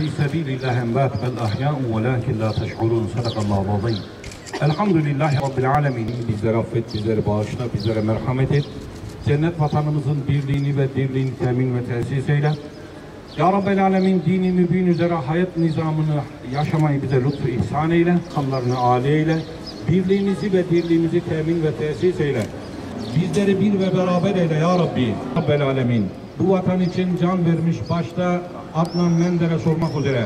في سبيل الله أموات بل أحياء ولكن لا تشعرون صدق الله العظيم. Elhamdülillahi Rabbil Alemin. Bizlere affet, bizlere bağışla, bizlere merhamet et. Cennet vatanımızın birliğini ve dirliğini temin ve tesis eyle. Ya Rabbel Alemin, dini mübin üzere hayat nizamını yaşamayı bize lütfu ihsan eyle. Kanlarını âli eyle. Birliğimizi ve dirliğimizi temin ve tesis eyle. Bizleri bir ve beraber eyle ya Rabbi. Rabbel Alemin. Bu vatan için can vermiş başta Adnan Menderes olmak üzere.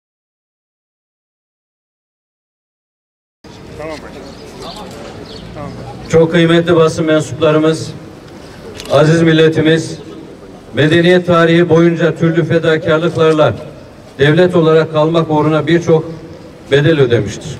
Çok kıymetli basın mensuplarımız, aziz milletimiz, medeniyet tarihi boyunca türlü fedakarlıklarla devlet olarak kalmak uğruna birçok bedel ödemiştir.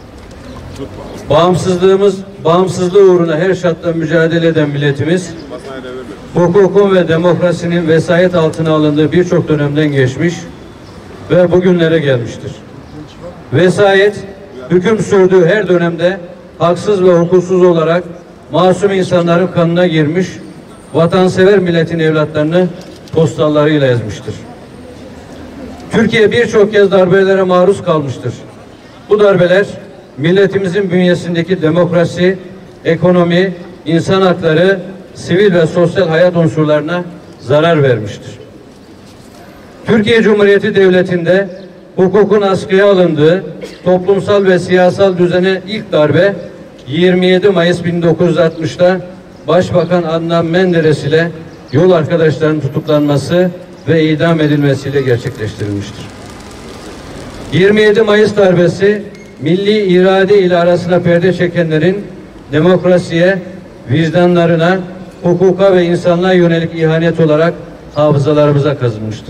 Bağımsızlığı uğruna her şartta mücadele eden milletimiz, hukukun ve demokrasinin vesayet altına alındığı birçok dönemden geçmiş ve bugünlere gelmiştir. Vesayet, hüküm sürdüğü her dönemde haksız ve hukuksuz olarak masum insanların kanına girmiş, vatansever milletin evlatlarını postallarıyla ezmiştir. Türkiye birçok kez darbelere maruz kalmıştır. Bu darbeler milletimizin bünyesindeki demokrasi, ekonomi, insan hakları, sivil ve sosyal hayat unsurlarına zarar vermiştir. Türkiye Cumhuriyeti Devleti'nde hukukun askıya alındığı toplumsal ve siyasal düzene ilk darbe 27 Mayıs 1960'da Başbakan Adnan Menderes ile yol arkadaşlarının tutuklanması ve idam edilmesiyle gerçekleştirilmiştir. 27 Mayıs darbesi milli irade ile arasına perde çekenlerin demokrasiye, vicdanlarına, hukuka ve insanlığa yönelik ihanet olarak hafızalarımıza kazınmıştır.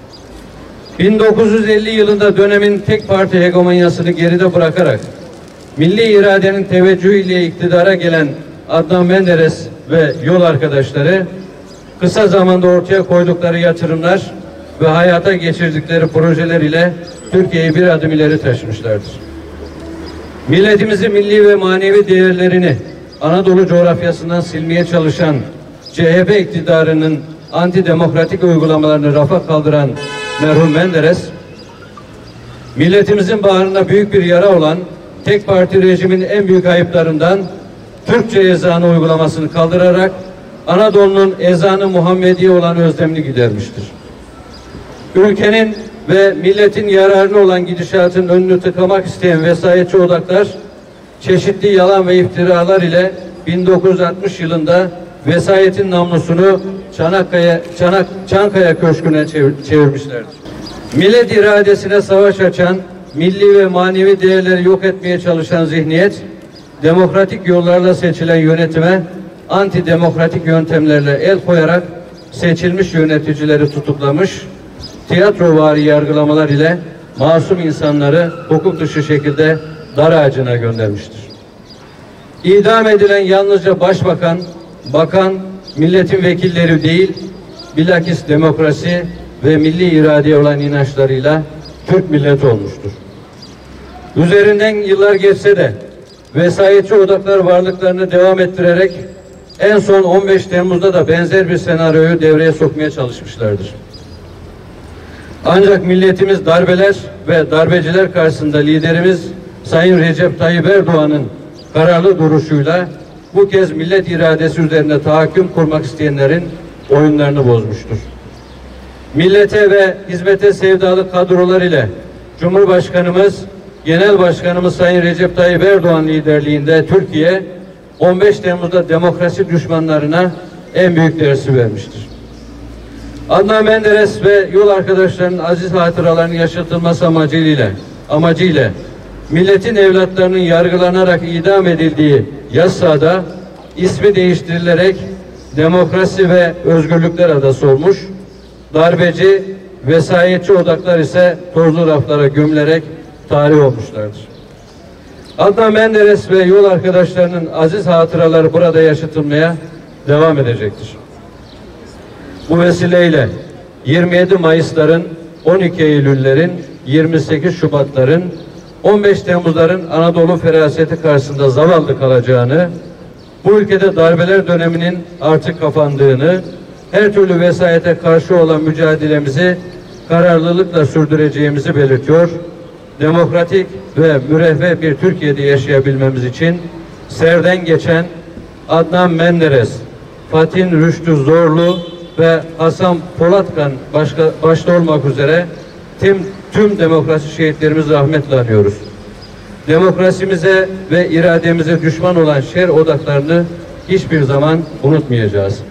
1950 yılında dönemin tek parti hegemonyasını geride bırakarak milli iradenin teveccühüyle iktidara gelen Adnan Menderes ve yol arkadaşları kısa zamanda ortaya koydukları yatırımlar ve hayata geçirdikleri projeler ile Türkiye'yi bir adım ileri taşımışlardır. Milletimizin milli ve manevi değerlerini Anadolu coğrafyasından silmeye çalışan CHP iktidarının antidemokratik uygulamalarını rafa kaldıran merhum Menderes, milletimizin bağrına büyük bir yara olan tek parti rejimin en büyük ayıplarından Türkçe ezanı uygulamasını kaldırarak Anadolu'nun ezanı Muhammediye olan özlemini gidermiştir. Ülkenin ve milletin yararına olan gidişatın önünü tıkamak isteyen vesayetçi odaklar çeşitli yalan ve iftiralar ile 1960 yılında vesayetin namlusunu Çankaya Köşkü'ne çevirmişlerdir. Millet iradesine savaş açan, milli ve manevi değerleri yok etmeye çalışan zihniyet, demokratik yollarla seçilen yönetime antidemokratik yöntemlerle el koyarak seçilmiş yöneticileri tutuklamış, tiyatrovari yargılamalar ile masum insanları hukuk dışı şekilde dar ağacına göndermiştir. İdam edilen yalnızca başbakan, bakan, milletin vekilleri değil, bilakis demokrasi ve milli iradeye olan inançlarıyla Türk milleti olmuştur. Üzerinden yıllar geçse de vesayetçi odaklar varlıklarını devam ettirerek en son 15 Temmuz'da da benzer bir senaryoyu devreye sokmaya çalışmışlardır. Ancak milletimiz darbeler ve darbeciler karşısında liderimiz Sayın Recep Tayyip Erdoğan'ın kararlı duruşuyla bu kez millet iradesi üzerine tahakküm kurmak isteyenlerin oyunlarını bozmuştur. Millete ve hizmete sevdalı kadrolar ile Cumhurbaşkanımız, Genel Başkanımız Sayın Recep Tayyip Erdoğan liderliğinde Türkiye 15 Temmuz'da demokrasi düşmanlarına en büyük dersi vermiştir. Adnan Menderes ve yol arkadaşlarının aziz hatıralarının yaşatılması amacıyla milletin evlatlarının yargılanarak idam edildiği yassada ismi değiştirilerek Demokrasi ve Özgürlükler Adası olmuş, darbeci, vesayetçi odaklar ise tozlu raflara gömülerek tarih olmuşlardır. Adnan Menderes ve yol arkadaşlarının aziz hatıraları burada yaşatılmaya devam edecektir. Bu vesileyle 27 Mayıs'ların, 12 Eylül'lerin, 28 Şubat'ların, 15 Temmuz'ların Anadolu feraseti karşısında zavallı kalacağını, bu ülkede darbeler döneminin artık kapandığını, her türlü vesayete karşı olan mücadelemizi kararlılıkla sürdüreceğimizi belirtiyor. Demokratik ve müreffeh bir Türkiye'de yaşayabilmemiz için Ser'den geçen Adnan Menderes, Fatih Rüştü Zorlu ve Hasan Polatkan başta olmak üzere tüm demokrasi şehitlerimizi rahmetle anıyoruz. Demokrasimize ve irademize düşman olan şer odaklarını hiçbir zaman unutmayacağız.